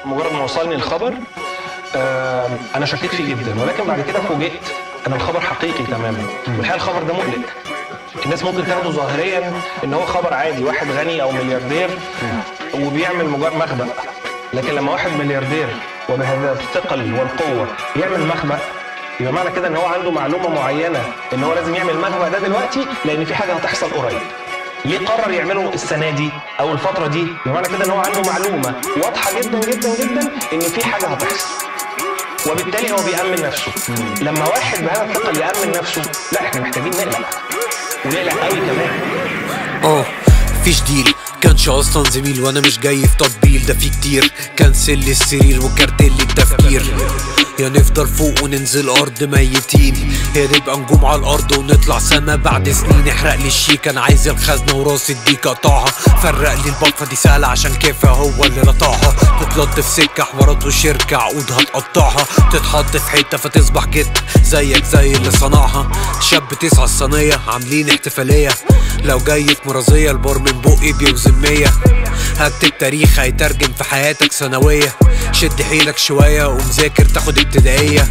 مجرد ما وصلني الخبر انا شكيت فيه جدا، ولكن بعد كده فوجئت ان الخبر حقيقي تماما. والحقيقه الخبر ده مقلق. الناس ممكن تاخده ظاهريا ان هو خبر عادي، واحد غني او ملياردير وبيعمل مجرد مخبأ. لكن لما واحد ملياردير وبهذا الثقل والقوه يعمل مخبأ، يبقى معنى كده ان هو عنده معلومه معينه ان هو لازم يعمل المخبأ ده دلوقتي لان في حاجه هتحصل قريب. ليه قرر يعمله السنه دي او الفتره دي؟ يبقى معنى كده ان هو عنده معلومه واضحه جدا جدا جدا ان في حاجه هتحصل، وبالتالي هو بيأمن نفسه. لما واحد بهذا الثقل يأمن نفسه، لا احنا محتاجين نقلق ونقلق قوي كمان. مفيش ديل، كانش اصلا زميل وانا مش جاي في تطبيل، ده في كتير كنسل لي السرير وكارتل لي التفكير. يا نفضل فوق وننزل ارض ميتين، يا نبقى نجوم على الارض ونطلع سما بعد سنين. احرق لي الشيك، انا عايز الخزنه وراس الديك اقطعها. فرق لي البطفه دي سهله عشان كيفها هو اللي لطعها. تتلط في سكه حوارات وشركه عقود هتقطعها. تتحط في حته فتصبح جد زيك زي اللي صنعها. شاب 9 الصينيه عاملين احتفاليه، لو جاي في مرازيه البار من بقي بيوزن 100. هكتب تاريخ هيترجم في حياتك سنويه. شد حيلك شويه ومذاكر تاخد ابتدائيه.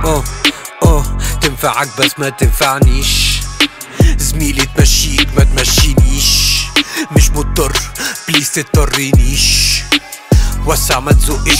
تنفعك بس ما تنفعنيش، زميلي تمشيك ما تمشينيش. مش مضطر بليز تضطرينيش، وسع ما تزقش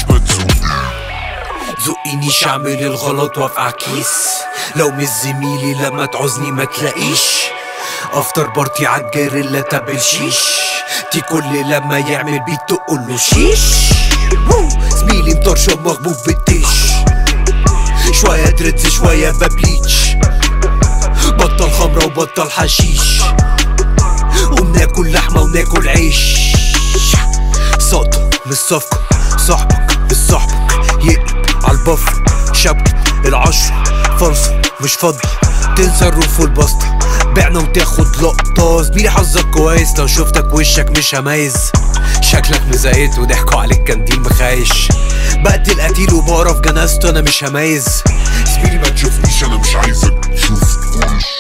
زقينيش. اعمل الغلط وافقع كيس، لو مش زميلي لما تعوزني ما تلاقيش. افتر بارتي عالجريلا تابل شيش، تي كل لما يعمل بيت تقوله شيش. زميلي مطرشة مغبوب بالتيش، شوية دريدز شوية ببليتش. بطل خمرة وبطل حشيش، وبناكل لحمة وناكل عيش. سقطة مش صفقة، صاحبك مش صاحبك يقلب عالبفر. شبكة العشرة فرصة مش فاضية، تنسى الروف والبسطة. بعنا وتاخد لقطة، زميلي حظك كويس لو شفتك وشك مش هميز. شكلك مزايد وضحكوا عليك كنديل مخايش. بقتل قتيل وبقرا في جنازته انا مش هميز. زميلي ما تشوفنيش انا مش عايزك تشوف وش.